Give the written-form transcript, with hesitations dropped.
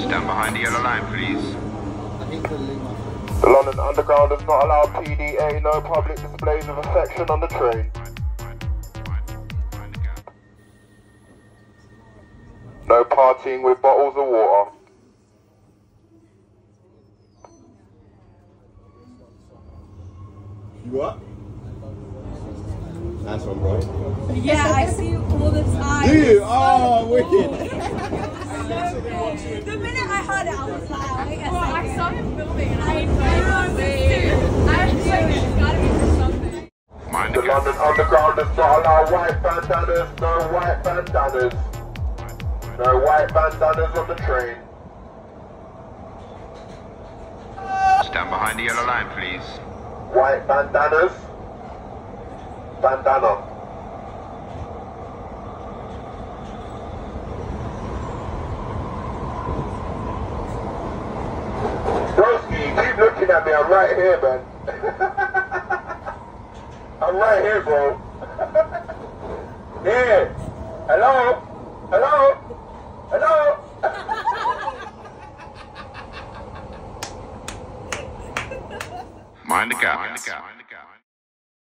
Stand behind the yellow line, please. The London Underground does not allow PDA, no public displays of affection on the train. No partying with bottles of water. What? Nice one, bro. Yeah, I see you all the time. Do you? Oh, wicked. The minute I heard it, I was like, wait a second. I saw him filming and I was like, it's gotta be for something. Mind The the gap. London Underground does not allow white bandanas, no white bandanas. No white bandanas on the train. Stand behind the yellow line, please. White bandanas. Bandana. Broski, keep looking at me, I'm right here, man. I'm right here, bro. Here. Hello? Hello? Hello? Mind the gap.